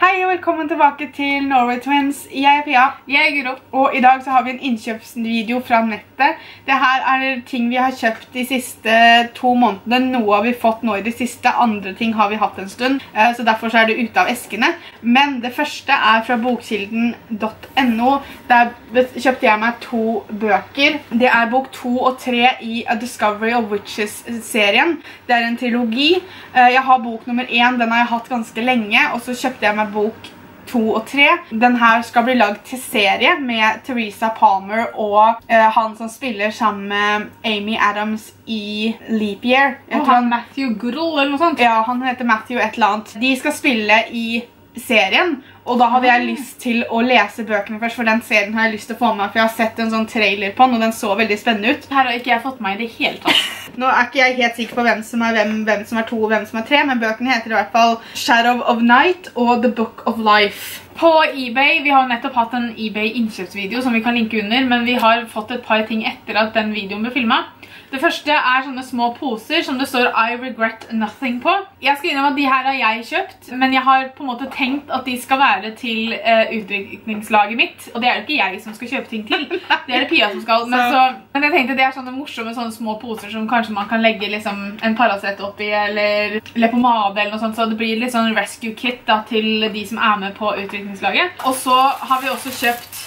Hei og velkommen tilbake til Norway Twins. Jeg Pia. Jeg Guro. Og i dag så har vi en innkjøpsvideo fra nettet. Det her er ting vi har kjøpt de siste 2 månedene. Noe har vi fått nå i det siste, andre ting har vi hatt en stund. Så derfor så er det ute av eskene. Men det første er fra bokkilden.no. Der kjøpte jeg meg 2 bøker. Det er bok 2 og 3 i A Discovery of Witches-serien. Det er en trilogi. Jeg har bok nummer 1, den har jeg hatt ganske lenge, og så kjøpte jeg meg bok 2 og 3. Den her skal bli lagd til serie med Teresa Palmer og han som spiller sammen med Amy Adams i Leap Year. Jeg tror han Matthew Goodall eller noe sånt. Ja, han heter Matthew et eller annet. De skal spille i serien, og da hadde jeg lyst til å lese bøkene først, for den serien har jeg lyst til å få med, for jeg har sett en sånn trailer på den, og den så veldig spennende ut. Her har ikke jeg fått meg i det hele tatt. Nå er ikke jeg helt sikker på hvem som er 2 og hvem som er 3, men bøkene heter i hvert fall Shadow of Night og The Book of Life. På eBay, vi har nettopp hatt en eBay-innkjøpsvideo som vi kan linke under, men vi har fått et par ting etter at den videoen ble filmet. Det første er sånne små poser som det står I regret nothing på. Jeg skal innrømme at de her har jeg kjøpt, men jeg har på en måte tenkt at de skal være til utdrikningslaget mitt, og det er jo ikke jeg som skal kjøpe ting til. Det er det Pia som skal. Men jeg tenkte det er sånne morsomme sånne små poser som kanskje man kan legge liksom en Paracet oppi, eller leppepomade eller noe sånt, så det blir litt sånn rescue kit da, til de som er med på utdrikningslaget. Og så har vi også kjøpt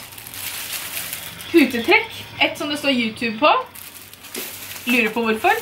putetrekk, et som det står YouTube på. Lurer på hvorfor.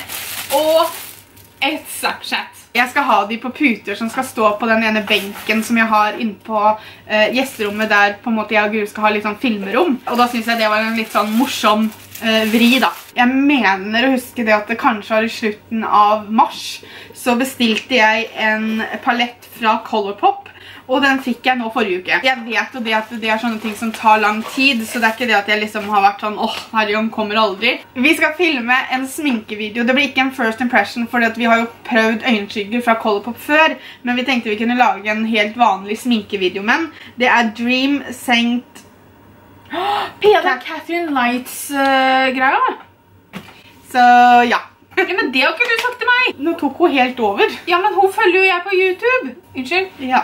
Og et Snapchat. Jeg skal ha de på puter som skal stå på den ene benken som jeg har inne på gjesterommet der på en måte jeg og Guro skal ha litt sånn filmerom. Og da synes jeg det var en litt sånn morsom vri da. Jeg mener å huske det at det kanskje var i slutten av mars, så bestilte jeg en palett fra Colourpop, og den fikk jeg nå forrige uke. Jeg vet jo det at det er sånne ting som tar lang tid, så det er ikke det at jeg liksom har vært sånn, herregud, kommer aldri. Vi skal filme en sminkevideo. Det blir ikke en first impression, fordi at vi har jo prøvd øyenskygger fra Colourpop før, men vi tenkte vi kunne lage en helt vanlig sminkevideo, men det er Dream Saint... Pia, det er Catherine Lights-greia. Så ja. Ja, men det har ikke du sagt til meg. Nå tok hun helt over. Ja, men hun følger jo jeg på YouTube. Unnskyld? Ja.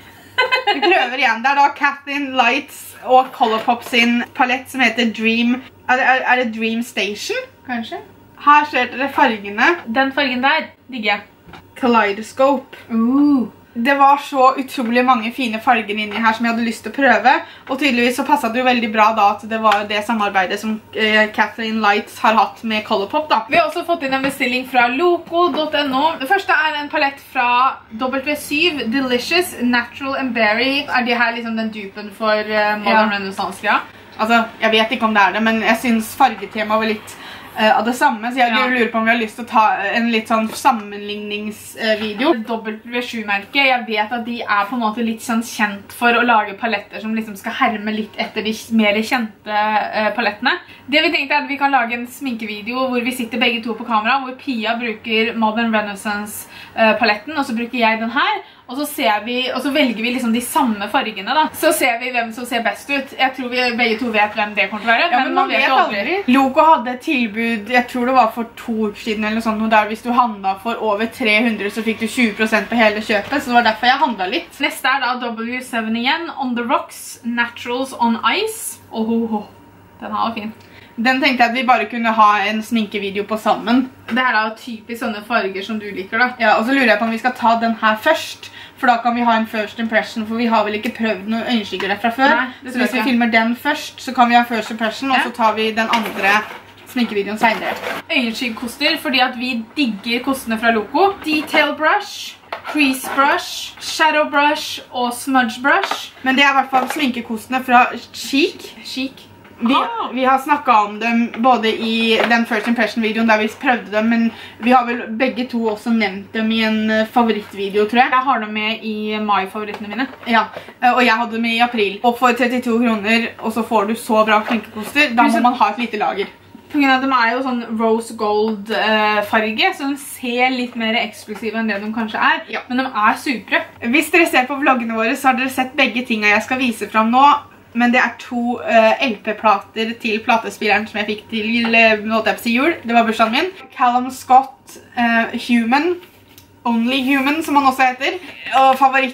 Vi prøver igjen. Det er da Catherine Lights og Colourpop sin palett som heter Dream... Er det Dream Station? Kanskje. Her ser dere fargene. Den fargen der digger jeg. Kaleidoscope. Det var så utrolig mange fine farger inni her som jeg hadde lyst til å prøve, og tydeligvis så passet det jo veldig bra da at det var det samarbeidet som Catherine Lights har hatt med Colourpop da. Vi har også fått inn en bestilling fra loco.no. Det første er en palett fra W7, Delicious, Natural and Berry. Er det her liksom den dupen for Modern Renaissance-greia? Altså, jeg vet ikke om det er det, men jeg synes fargetema var litt av det samme, så jeg lurer på om vi har lyst til å ta en litt sånn sammenligningsvideo. W7-merket, jeg vet at de er på en måte litt sånn kjent for å lage paletter som liksom skal herme litt etter de mer kjente palettene. Det vi tenkte er at vi kan lage en sminkevideo hvor vi sitter begge to på kamera, hvor Pia bruker Modern Renaissance-paletten, og så bruker jeg den her. Og så velger vi liksom de samme fargene da. Så ser vi hvem som ser best ut. Jeg tror vi begge to vet hvem det kommer til å være, men man vet aldri. Loco hadde et tilbud, jeg tror det var for 2 uker siden eller noe sånt, og der hvis du handlet for over 300 så fikk du 20% på hele kjøpet, så det var derfor jeg handlet litt. Neste er da W7 igjen, On the Rocks, Naturals on Ice. Den her var fin. Den tenkte jeg at vi bare kunne ha en sminkevideo på sammen. Det er da typisk sånne farger som du liker da. Ja, og så lurer jeg på om vi skal ta den her først, for da kan vi ha en first impression, for vi har vel ikke prøvd noen øyenskygger derfra før. Nei, så hvis vi filmer den først, så kan vi ha first impression, og så tar vi den andre sminkevideoen senere. Øyenskyggkoster, fordi at vi digger kostene fra Loco. Detail brush, crease brush, shadow brush og smudge brush. Men det er i hvert fall sminkekostene fra Chic. Vi har snakket om dem både i den first impression-videoen der vi prøvde dem, men vi har vel begge to også nevnt dem i en favorittvideo, tror jeg. Jeg har dem med i mai-favorittene mine. Ja, og jeg hadde dem i april. Og for 32 kroner, og så får du så bra sminkekoster, da må man ha et lite lager. På grunn av at de er jo sånn rose gold farge, så de ser litt mer eksklusive enn det de kanskje er. Ja. Men de er supre. Hvis dere ser på vloggene våre, så har dere sett begge tingene jeg skal vise fram nå. Men det er 2 LP-plater til platespilleren som jeg fikk til jul. Det var bursdagen min. Callum Scott Human, Only Human som han også heter. Og favoritt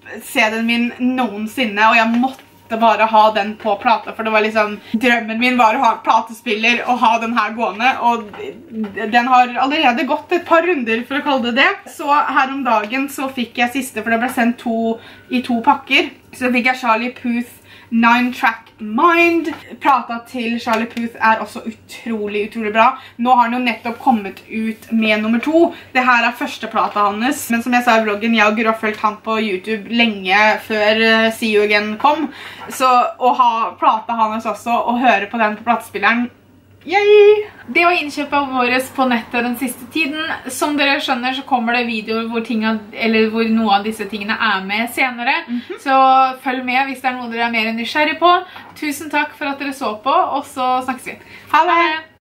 CD-en min noensinne, og jeg måtte bare ha den på plata, for det var liksom drømmen min var å ha platespiller og ha den her gående, og den har allerede gått et par runder for å kalle det. Så her om dagen så fikk jeg siste, for det ble sendt i to pakker, så fikk jeg Charlie Puth 9-track Mind. Plata til Charlie Puth er også utrolig bra. Nå har den jo nettopp kommet ut med nummer 2. Det her er første plata hans, men som jeg sa i vloggen, jeg og Guro har fulgt han på YouTube lenge før See You Again kom. Så å ha plata hans også, og høre på den på platespilleren, yay! Det var innkjøpet vårt på nettet den siste tiden. Som dere skjønner så kommer det videoer hvor noe av disse tingene er med senere. Så følg med hvis det er noe dere er mer nysgjerrig på. Tusen takk for at dere så på, og så snakkes vi. Ha det!